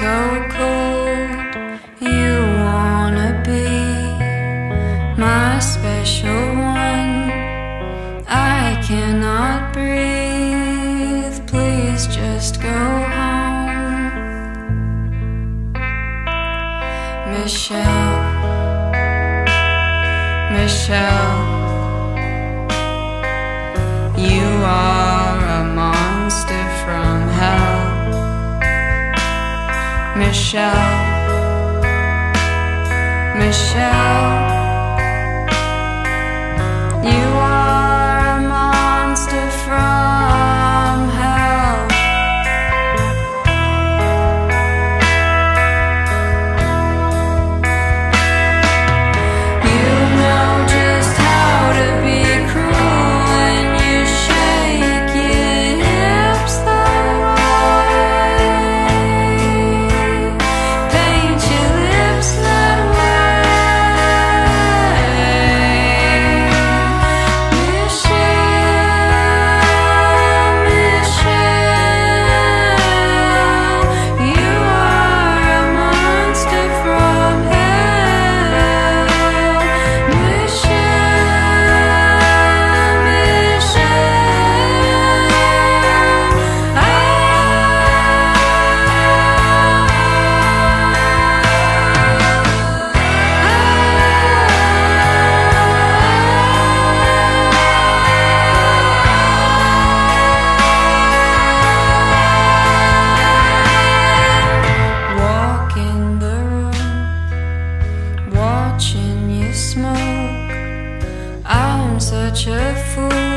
so cold. You wanna be my special one. I cannot breathe, please just go home. Michelle, Michelle, you are a monster from hell. Michelle, Michelle, you are a monster from hell. You know just how to be cruel when you shake your hips that way, paint your lips that way. Watching you smoke, I'm such a fool.